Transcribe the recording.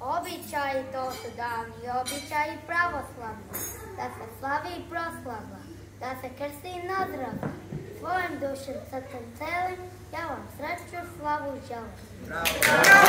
Običaji to su davni, običaji pravoslavni, da se slavi i proslava, da se krsti i nazdrava. Svojim dušem, srcem celim, ja vam sreću, slavu želim.